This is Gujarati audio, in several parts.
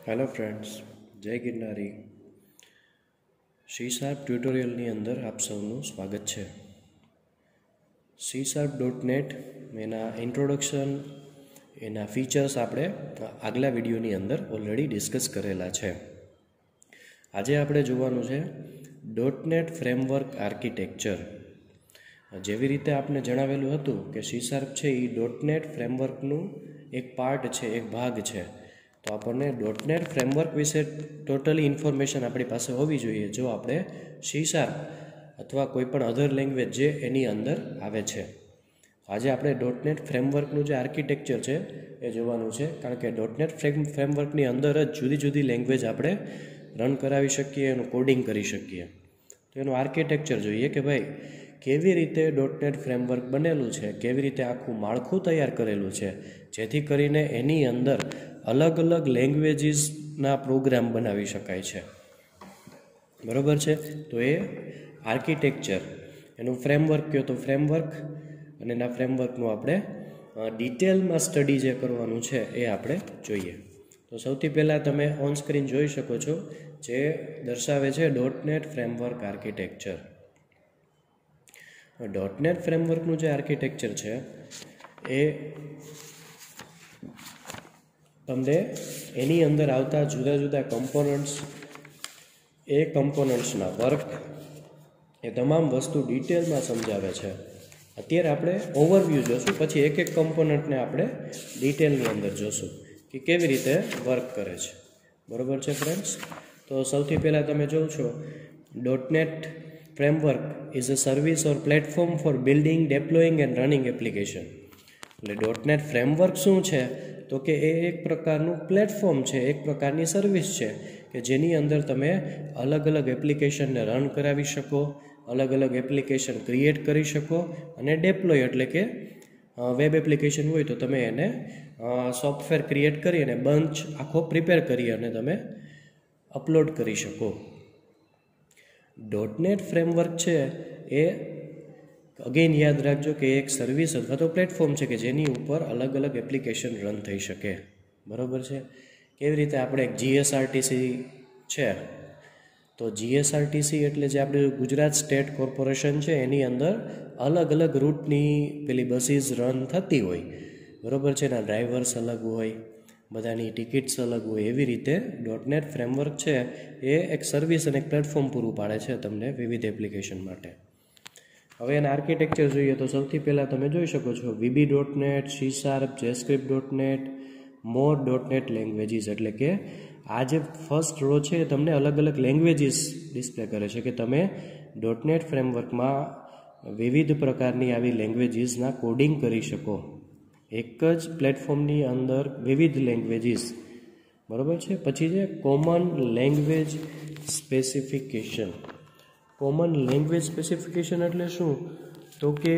हेलो फ्रेंड्स, जय गिरनारी। C# ट्यूटोरियलની અંદર આપ સૌનું સ્વાગત છે। C#.net એના ઇન્ટ્રોડક્શન, એના ફીચર્સ આપણે આગલા વિડીયોની અંદર ઓલરેડી ડિસ્કસ કરેલા છે। આજે આપણે જોવાનું છે .NET ફ્રેમવર્ક આર્કિટેક્ચર। જેવી રીતે આપને જણાવેલું હતું કે C# છે એ .NET ફ્રેમવર્કનું એક પાર્ટ છે, એક ભાગ છે। તો આપણને .NET ફ્રેમવર્ક વિશે ટોટલી ઇન્ફોર્મેશન આપણી પાસે હોવી જોઈએ જો આપણે C# અથવા કોઈ પણ અધર લેંગ્વેજ જે એની અંદર આવે છે। આજે આપણે .NET ફ્રેમવર્કનું જે આર્કિટેક્ચર છે એ જોવાનું છે, કારણ કે .NET ફ્રેમવર્કની અંદર જ જુદી જુદી લેંગ્વેજ આપણે રન કરાવી શકીએ, એનું કોડિંગ કરી શકીએ। તો એનું આર્કિટેક્ચર જોઈએ કે ભાઈ કેવી રીતે .NET ફ્રેમવર્ક બનેલું છે, કેવી રીતે આખું માળખું તૈયાર કરેલું છે, જેથી કરીને એની અંદર અલગ અલગ લેંગ્વેજીસના પ્રોગ્રામ બનાવી શકાય છે। બરાબર છે? તો એ આર્કિટેક્ચર, એનું ફ્રેમવર્ક કહો તો ફ્રેમવર્ક, અને એના ફ્રેમવર્કનું આપણે ડિટેલમાં સ્ટડી જે કરવાનું છે એ આપણે જોઈએ। તો સૌથી પહેલાં તમે ઓન સ્ક્રીન જોઈ શકો છો જે દર્શાવે છે .NET ફ્રેમવર્ક આર્કિટેક્ચર। .NET ફ્રેમવર્કનું જે આર્કિટેક્ચર છે એ તમને એની અંદર આવતા જુદા જુદા કમ્પોનન્ટ્સ, એ કમ્પોનન્ટ્સના વર્ક, એ તમામ વસ્તુ ડિટેલમાં સમજાવે છે। અત્યારે આપણે ઓવરવ્યૂ જોશું, પછી એક એક કમ્પોનન્ટને આપણે ડિટેલની અંદર જોશું કે કેવી રીતે વર્ક કરે છે। બરાબર છે ફ્રેન્ડ્સ? તો સૌથી પહેલાં તમે જોવો છો .NET framework is a service or platform for building, deploying and running application. એટલે .NET ફ્રેમવર્ક શું છે તો કે એ એક પ્રકારનું પ્લેટફોર્મ છે, એક પ્રકારની સર્વિસ છે કે જેની અંદર તમે અલગ અલગ એપ્લિકેશનને રન કરાવી શકો, અલગ અલગ એપ્લિકેશન ક્રિએટ કરી શકો, અને ડેપ્લોય એટલે કે વેબ એપ્લિકેશન હોય તો તમે એને સોફ્ટવેર ક્રિએટ કરી અને બંચ આખો પ્રિપેર કરી અને તમે અપલોડ કરી શકો। .NET ફ્રેમવર્ક છે એ અગેન યાદ રાખજો કે એક સર્વિસ અથવા તો પ્લેટફોર્મ છે કે જેની ઉપર અલગ અલગ એપ્લિકેશન રન થઈ શકે। બરાબર છે? કેવી રીતે આપણે એક GSRTC છે, તો GSRTC એટલે જે આપણે ગુજરાત સ્ટેટ કોર્પોરેશન છે એની અંદર અલગ અલગ રૂટની પેલી બસીસ રન થતી હોય। બરાબર છે? એના ડ્રાઈવર્સ અલગ હોય, બધાની ટિકિટ્સ અલગ હોય। એવી રીતે .NET ફ્રેમવર્ક છે એ એક સર્વિસ અને એક પ્લેટફોર્મ પૂરું પાડે છે તમને વિવિધ એપ્લિકેશન માટે। હવે એના આર્કિટેક્ચર જોઈએ તો સૌથી પહેલાં તમે જોઈ શકો છો VB.NET, C#, JavaScript.NET, more .NET languages. એટલે કે આ જે ફર્સ્ટ રો છે એ તમને અલગ અલગ લેંગ્વેજીસ ડિસ્પ્લે કરે છે કે તમે .NET ફ્રેમવર્કમાં વિવિધ પ્રકારની આવી લેંગ્વેજીસના કોડિંગ કરી શકો। એક જ પ્લેટફોર્મની અંદર વિવિધ લેંગ્વેજીસ। બરાબર છે? પછી છે common language specification. Common language specification એટલે શું? તો કે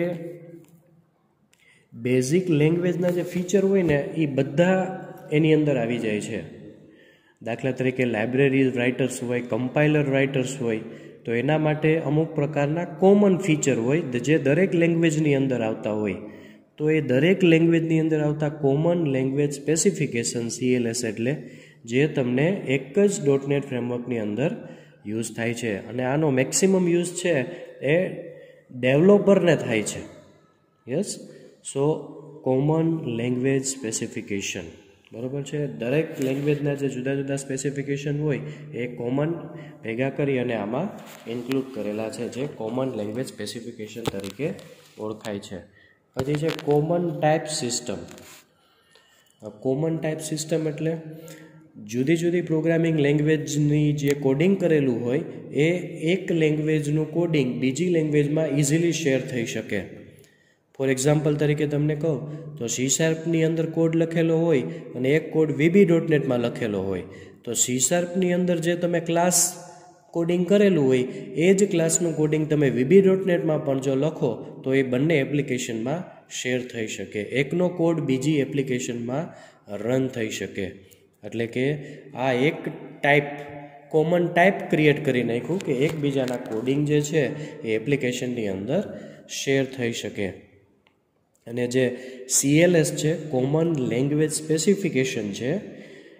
બેઝિક લેંગ્વેજના જે ફીચર હોય ને એ બધા એની અંદર આવી જાય છે। દાખલા તરીકે લાઇબ્રેરી રાઇટર્સ હોય, કમ્પાઇલર રાઇટર્સ હોય, તો એના માટે અમુક પ્રકારના કોમન ફીચર હોય જે દરેક લેંગ્વેજની અંદર આવતા હોય। તો એ દરેક લેંગ્વેજની અંદર આવતા કોમન લેંગ્વેજ સ્પેસિફિકેશન CLS એટલે જે તમને એક જ .NET ફ્રેમવર્કની અંદર યુઝ થાય છે, અને આનો મેક્સિમમ યુઝ છે એ ડેવલોપરને થાય છે। Yes, so common language specification. બરાબર છે? દરેક લેંગ્વેજના જે જુદા જુદા સ્પેસિફિકેશન હોય એ કોમન ભેગા કરી અને આમાં ઇન્ક્લુડ કરેલા છે, જે કોમન લેંગ્વેજ સ્પેસિફિકેશન તરીકે ઓળખાય છે। પછી છે common type system. Common type system એટલે જુદી જુદી પ્રોગ્રામિંગ લેંગ્વેજની જે કોડિંગ કરેલું હોય એ એક લેંગ્વેજનું કોડિંગ બીજી લેંગ્વેજમાં ઇઝીલી શેર થઈ શકે। ફોર એક્ઝામ્પલ તરીકે તમને કહું તો C#ની અંદર કોડ લખેલો હોય અને એક કોડ VB.NETમાં લખેલો હોય, તો C#ની અંદર જે તમે ક્લાસ કોડિંગ કરેલું હોય એ જ ક્લાસનું કોડિંગ તમે VB.NETમાં પણ જો લખો તો એ બંને એપ્લિકેશનમાં શેર થઈ શકે, એકનો કોડ બીજી એપ્લિકેશનમાં રન થઈ શકે। એટલે કે આ એક ટાઈપ, કોમન ટાઈપ ક્રિએટ કરી નાખ્યું કે એકબીજાના કોડિંગ જે છે એ એપ્લિકેશનની અંદર શેર થઈ શકે। અને જે CLS છે, કોમન લેંગ્વેજ સ્પેસિફિકેશન છે,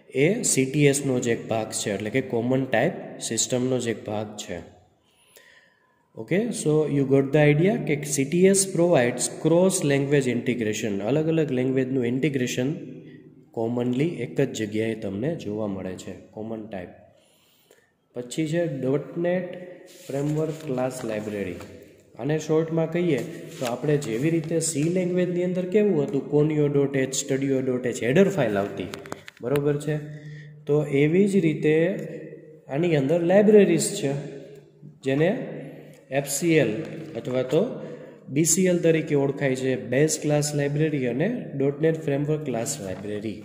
એ CTSનો જ એક ભાગ છે, એટલે કે કોમન ટાઈપ સિસ્ટમનો જ એક ભાગ છે. Okay, so you got the idea કે CTS provides cross language integration. અલગ અલગ લેંગ્વેજનું ઇન્ટિગ્રેશન કોમનલી એક જ જગ્યાએ તમને જોવા મળે છે, કોમન ટાઈપ. પછી છે .NET ફ્રેમવર્ક ક્લાસ લાઇબ્રેરી. આને શોર્ટમાં કહીએ તો આપણે જેવી રીતે સી લેંગ્વેજની અંદર કેવું હતું, conio.h, studio.h હેડર ફાઇલ આવતી, બરાબર છે, તો એવી જ રીતે આની અંદર લાઇબ્રેરીઝ છે, જેને FCL અથવા તો BCL તરીકે ઓળખાય છે, બેઝ ક્લાસ લાઇબ્રેરી અને .NET framework class library.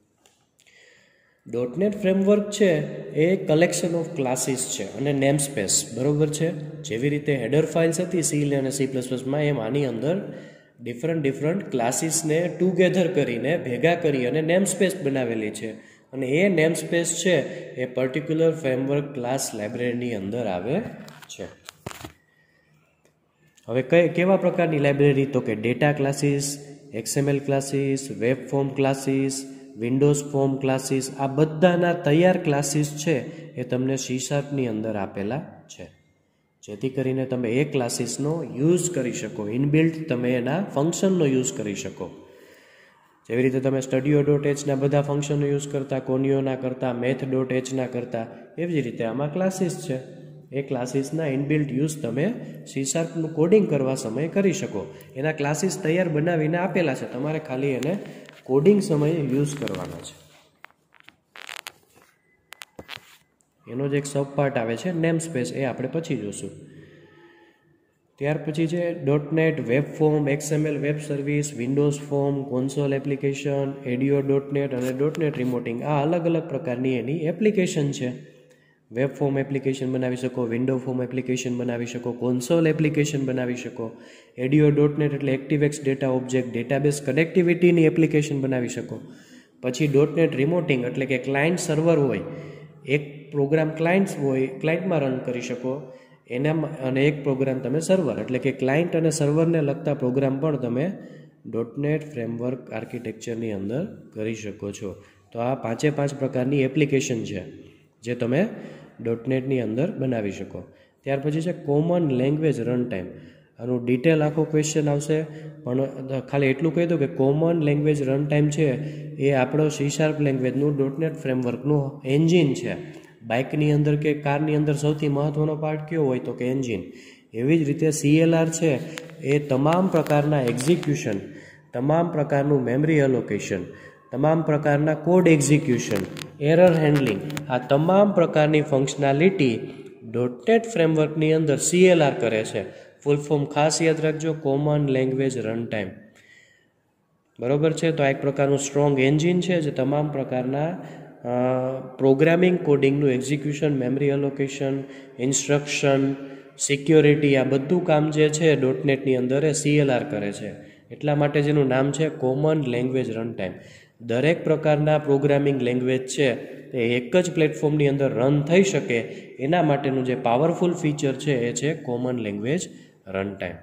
.NET framework છે એ કલેક્શન ઓફ ક્લાસીસ છે અને નેમ સ્પેસ, બરાબર છે. જેવી રીતે હેડર ફાઇલ્સ હતી સી અને C++માં, એમ આની અંદર ડિફરન્ટ ક્લાસીસને ટુગેધર કરીને ભેગા કરી અને નેમ સ્પેસ બનાવેલી છે, અને એ નેમ સ્પેસ છે એ પર્ટિક્યુલર ફ્રેમવર્ક ક્લાસ લાઇબ્રેરીની અંદર આવે છે. હવે કેવા પ્રકારની લાઇબ્રેરી, તો કે data classes, XML classes, web form classes, windows form classes, આ બધાના તૈયાર ક્લાસીસ છે એ તમને C# અંદર આપેલા છે, જેથી કરીને તમે એ ક્લાસીસનો યુઝ કરી શકો, ઇનબિલ્ટ તમે એના ફંક્શનનો યુઝ કરી શકો. જેવી રીતે તમે studio.hના બધા ફંક્શનનો યુઝ કરતા, કોનિયોના કરતા, math.hના કરતા, એવી જ રીતે આમાં ક્લાસીસ છે. એ ક્લાસીસના ઇનબિલ્ટ યુઝ તમે C#નું કોડિંગ કરવા સમયે કરી શકો. એના ક્લાસીસ તૈયાર બનાવીને આપેલા છે, તમારે ખાલી એને કોડિંગ સમયે યુઝ કરવાના છે. એનો જ એક સબ પાર્ટ આવે છે નેમ સ્પેસ, એ આપણે પછી જોશું. ત્યાર પછી છે .NET web form, XML web service, windows form, console application, ADO.NET અને .NET રિમોટિંગ. આ અલગ અલગ પ્રકારની એની એપ્લિકેશન છે. વેબ ફોર્મ એપ્લિકેશન બનાવી શકો, વિન્ડો ફોર્મ એપ્લિકેશન બનાવી શકો, કોન્સોલ એપ્લિકેશન બનાવી શકો, ADO.NET એટલે એક્ટિવેક્સ ડેટા ઓબ્જેક્ટ, ડેટાબેઝ કનેક્ટિવિટીની એપ્લિકેશન બનાવી શકો. પછી .NET રિમોટિંગ એટલે કે ક્લાયન્ટ સર્વર હોય, એક પ્રોગ્રામ ક્લાયન્ટમાં રન કરી શકો એના, અને એક પ્રોગ્રામ તમે સર્વર, એટલે કે ક્લાયન્ટ અને સર્વરને લગતા પ્રોગ્રામ પણ તમે .NET ફ્રેમવર્ક આર્કિટેક્ચરની અંદર કરી શકો છો. તો આ 5 પ્રકારની એપ્લિકેશન છે જે તમે .NETની અંદર બનાવી શકો. ત્યાર પછી છે કોમન લેંગ્વેજ રન ટાઈમ. આનું ડિટેલ આખો ક્વેશ્ચન આવશે, પણ ખાલી એટલું કહી દો કે કોમન લેંગ્વેજ રન ટાઈમ છે એ આપણો C# લેંગ્વેજનું .NET ફ્રેમવર્કનું એન્જિન છે. બાઇકની અંદર કે કારની અંદર સૌથી મહત્ત્વનો પાર્ટ કયો હોય, તો કે એન્જિન. એવી જ રીતે CLR છે એ તમામ પ્રકારના એક્ઝિક્યુશન, તમામ પ્રકારનું મેમરી એલોકેશન, તમામ પ્રકારના કોડ એક્ઝિક્યુશન, એરર હેન્ડલિંગ, આ તમામ પ્રકારની ફંક્શનાલિટી .NET ફ્રેમવર્કની અંદર CLR કરે છે. ફૂલ ફોર્મ ખાસ યાદ રાખજો, કોમન લેંગ્વેજ રન ટાઈમ, બરાબર છે. તો આ એક પ્રકારનું સ્ટ્રોંગ એન્જિન છે જે તમામ પ્રકારના પ્રોગ્રામિંગ કોડિંગનું execution, memory allocation, instruction, security, આ બધું કામ જે છે .NETની અંદર એ CLR કરે છે. એટલા માટે જેનું નામ છે કોમન લેંગ્વેજ રન ટાઈમ. દરેક પ્રકારના પ્રોગ્રામિંગ લેંગ્વેજ છે એ એક જ પ્લેટફોર્મની અંદર રન થઈ શકે, એના માટેનું જે પાવરફુલ ફીચર છે એ છે કોમન લેંગ્વેજ રન ટાઈમ.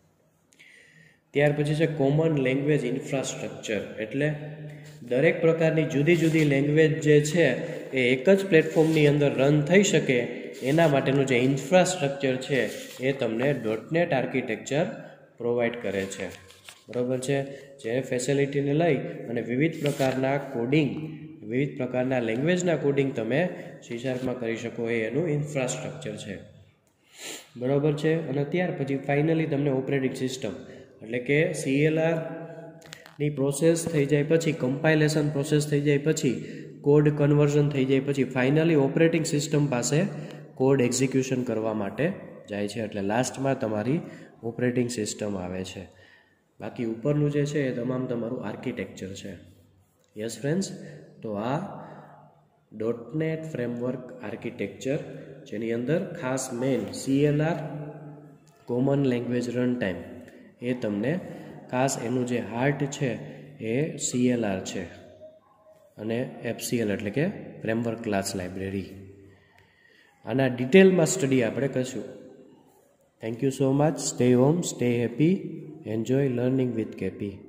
ત્યાર પછી છે કોમન લેંગ્વેજ ઇન્ફ્રાસ્ટ્રક્ચર, એટલે દરેક પ્રકારની જુદી જુદી લેંગ્વેજ જે છે એ એક જ પ્લેટફોર્મની અંદર રન થઈ શકે, એના માટેનું જે ઇન્ફ્રાસ્ટ્રક્ચર છે એ તમને .NET આર્કિટેક્ચર પ્રોવાઈડ કરે છે, બરાબર છે. જે ફેસિલિટીને લઈ અને વિવિધ પ્રકારના કોડિંગ, વિવિધ પ્રકારના લેંગ્વેજના કોડિંગ તમે C#માં કરી શકો, એ એનું ઇન્ફ્રાસ્ટ્રક્ચર છે, બરાબર છે. અને ત્યાર પછી ફાઇનલી તમને ઓપરેટિંગ સિસ્ટમ, એટલે કે CLRની પ્રોસેસ થઈ જાય પછી, કમ્પાઇલેશન પ્રોસેસ થઈ જાય પછી, કોડ કન્વર્ઝન થઈ જાય પછી, ફાઇનલી ઓપરેટિંગ સિસ્ટમ પાસે કોડ એક્ઝિક્યુશન કરવા માટે જાય છે, એટલે લાસ્ટમાં તમારી ઓપરેટિંગ સિસ્ટમ આવે છે. બાકી ઉપરનું જે છે એ તમારું આર્કિટેક્ચર છે. યસ ફ્રેન્ડ્સ, તો આ .NET ફ્રેમવર્ક આર્કિટેક્ચર, જેની અંદર ખાસ main CLR, common language runtime, એ તમને ખાસ એનું જે હાર્ટ છે એ CLR છે અને FCL એટલે કે ફ્રેમવર્ક ક્લાસ લાઇબ્રેરી. આના ડિટેલમાં સ્ટડી આપણે કરશું. Thank you so much. Stay home, stay happy, enjoy learning with KP.